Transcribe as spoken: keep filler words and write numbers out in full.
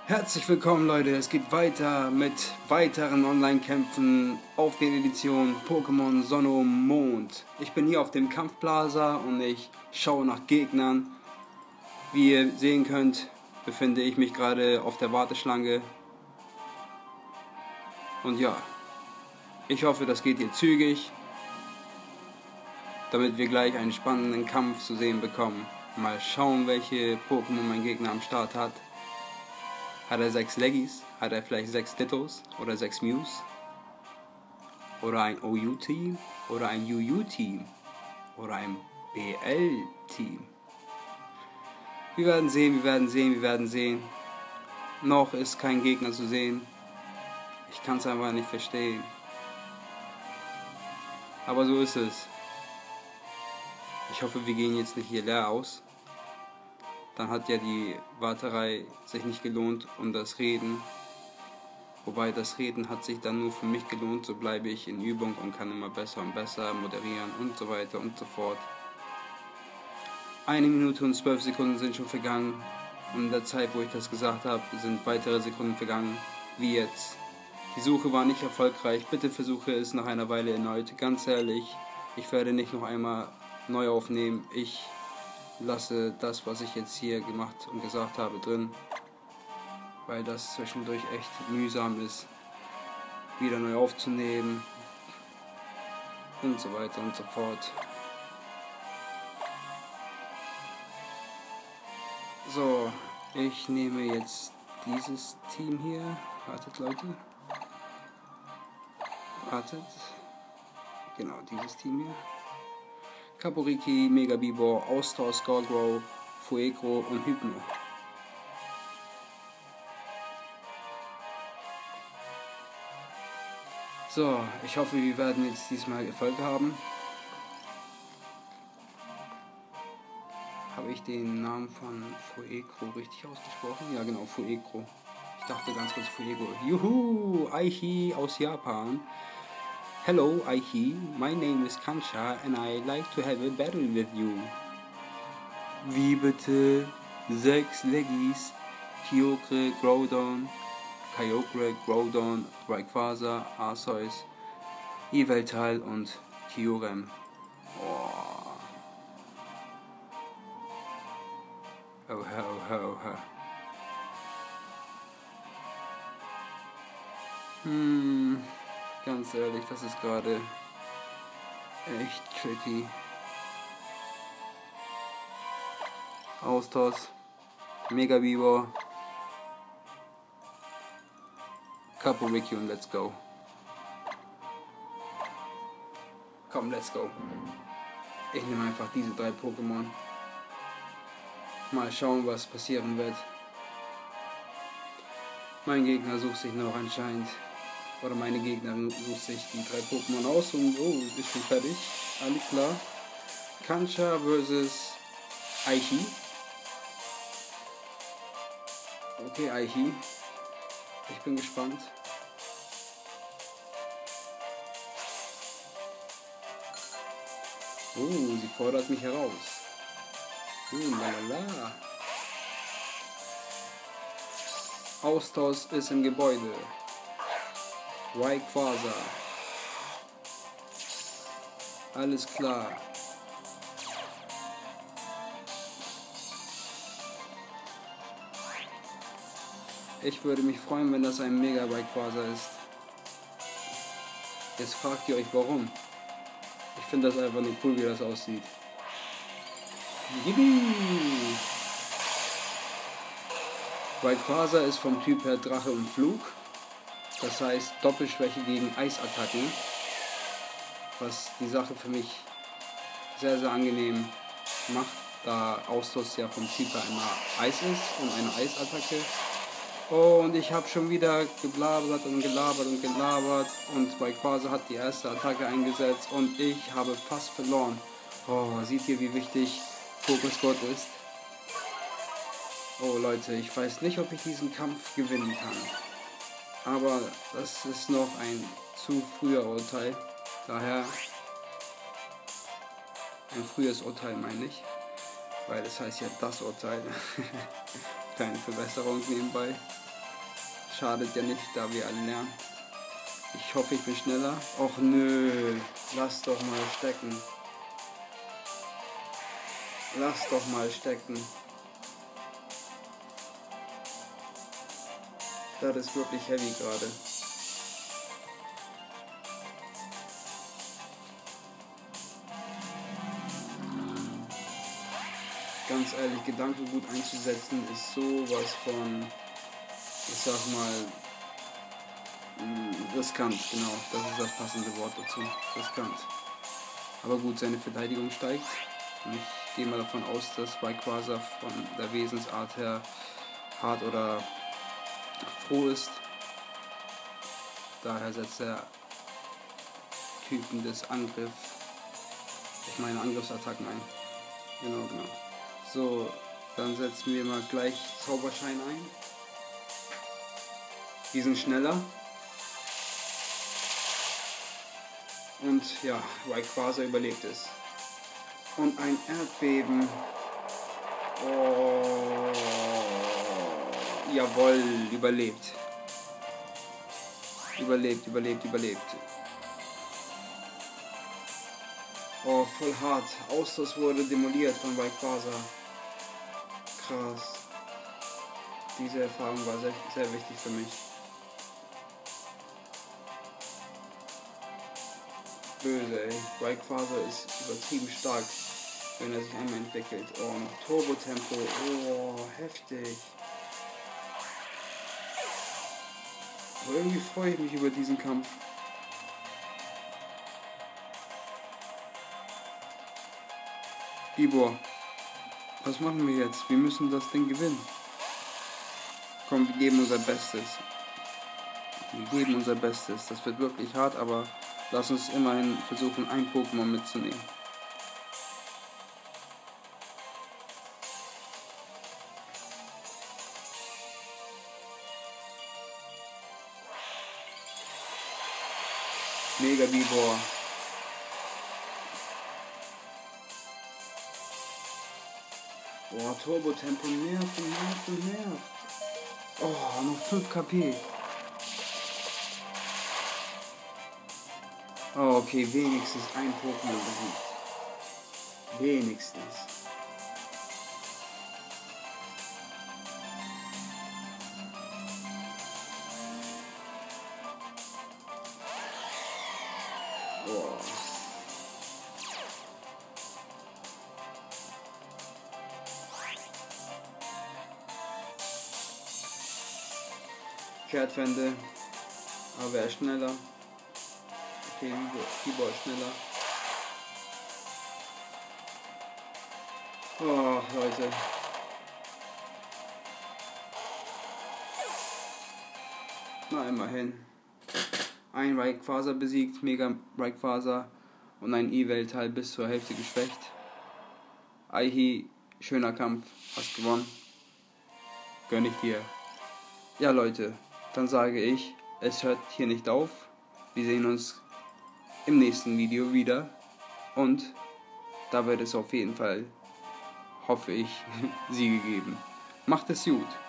Herzlich willkommen, Leute, es geht weiter mit weiteren Online-Kämpfen auf den Editionen Pokémon Sonne und Mond. Ich bin hier auf dem Kampfplaza und ich schaue nach Gegnern. Wie ihr sehen könnt, befinde ich mich gerade auf der Warteschlange. Und ja, ich hoffe, das geht hier zügig, damit wir gleich einen spannenden Kampf zu sehen bekommen. Mal schauen, welche Pokémon mein Gegner am Start hat. Hat er sechs Leggies? Hat er vielleicht sechs Dittos? Oder sechs Mews? Oder ein O U-Team? Oder ein U U-Team? Oder ein B L-Team? Wir werden sehen, wir werden sehen, wir werden sehen. Noch ist kein Gegner zu sehen. Ich kann es einfach nicht verstehen. Aber so ist es. Ich hoffe, wir gehen jetzt nicht hier leer aus. Dann hat ja die Warterei sich nicht gelohnt und das Reden. Wobei das Reden hat sich dann nur für mich gelohnt, so bleibe ich in Übung und kann immer besser und besser moderieren und so weiter und so fort. Eine Minute und zwölf Sekunden sind schon vergangen und in der Zeit, wo ich das gesagt habe, sind weitere Sekunden vergangen, wie jetzt. Die Suche war nicht erfolgreich, bitte versuche es nach einer Weile erneut. Ganz ehrlich, ich werde nicht noch einmal neu aufnehmen, ich lasse das, was ich jetzt hier gemacht und gesagt habe, drin, weil das zwischendurch echt mühsam ist, wieder neu aufzunehmen und so weiter und so fort. So, ich nehme jetzt dieses Team hier. Wartet, Leute. Wartet. Genau, dieses Team hier. Kaporiki, Megabibor, Austausch, Scoregrow, Fuegro und Hypno. So, ich hoffe, wir werden jetzt diesmal Erfolg haben. Habe ich den Namen von Fuegro richtig ausgesprochen? Ja, genau, Fuegro. Ich dachte ganz kurz Fuegro. Juhu, Aichi aus Japan. Hello, Aichi. My name is Kansha and I like to have a battle with you. Wie bitte? Sechs Leggies, Kyogre, Groudon, Kyogre, Groudon, Rayquaza, Arceus, Yveltal und Kyurem. Oh. Oh, oh, oh, oh. Hm. Ganz ehrlich, das ist gerade echt tricky. Austausch, Megabibor, Kaporiki und let's go. Komm, let's go. Ich nehme einfach diese drei Pokémon. Mal schauen, was passieren wird. Mein Gegner sucht sich noch anscheinend. Oder meine Gegnerin sucht sich die drei Pokémon aus und oh, ist schon fertig. Alles klar. Kansha versus Aichi. Okay, Aichi. Ich bin gespannt. Oh, sie fordert mich heraus. Uh, lalala. Austausch ist im Gebäude. Rayquaza. Alles klar. Ich würde mich freuen, wenn das ein Mega Rayquaza ist. Jetzt fragt ihr euch warum. Ich finde das einfach nur cool, wie das aussieht. Yippie! Rayquaza ist vom Typ her Drache und Flug. Das heißt Doppelschwäche gegen Eisattacken, was die Sache für mich sehr, sehr angenehm macht, da Austausch ja vom Typ her einmal Eis ist und eine Eisattacke. Oh, und ich habe schon wieder geblabert und gelabert und gelabert und Rayquaza hat die erste Attacke eingesetzt und ich habe fast verloren. Oh, seht ihr, wie wichtig Focus Gott ist? Oh Leute, ich weiß nicht, ob ich diesen Kampf gewinnen kann. Aber das ist noch ein zu früher Urteil. Daher ein frühes Urteil meine ich. Weil das heißt ja das Urteil. Kleine Verbesserung nebenbei. Schadet ja nicht, da wir alle lernen. Ich hoffe, ich bin schneller. Och nö, lass doch mal stecken. Lass doch mal stecken. Das ist wirklich heavy gerade. Ganz ehrlich, Gedanken gut einzusetzen ist sowas von, ich sag mal, mh, riskant, genau, das ist das passende Wort dazu, riskant. Aber gut, seine Verteidigung steigt und ich gehe mal davon aus, dass Rayquaza von der Wesensart her hart oder froh ist. Daher setzt er Typen des Angriff, ich meine Angriffsattacken ein. Genau, genau. So, dann setzen wir mal gleich Zauberschein ein. Die sind schneller. Und ja, Rayquaza überlebt es. Und ein Erdbeben. Oh, jawohl, überlebt. Überlebt, überlebt, überlebt. Oh, voll hart. Austausch wurde demoliert von Rayquaza. Krass. Diese Erfahrung war sehr, sehr wichtig für mich. Böse, ey. Rayquaza ist übertrieben stark, wenn er sich einmal entwickelt. Oh, noch Turbo-Tempo. Oh, heftig. Aber irgendwie freue ich mich über diesen Kampf. Bibor, was machen wir jetzt? Wir müssen das Ding gewinnen. Komm, wir geben unser Bestes. Wir geben unser Bestes. Das wird wirklich hart, aber lass uns immerhin versuchen, ein Pokémon mitzunehmen. Mega Bibor. Boah, Turbo-Tempo nervt und nervt und nervt. Oh, noch fünf KP. Oh, okay, wenigstens ein Pokémon besiegt. Wenigstens. Oh. Kehrtwende, aber er ist schneller. Okay, Bibor ist schneller. Oh, Leute. Na, immerhin. Ein Rayquaza besiegt, Mega Rayquaza, und ein E-Weltteil bis zur Hälfte geschwächt. Aihi, schöner Kampf, hast gewonnen. Gönn ich dir. Ja, Leute. Dann sage ich, es hört hier nicht auf. Wir sehen uns im nächsten Video wieder. Und da wird es auf jeden Fall, hoffe ich, Siege geben. Macht es gut.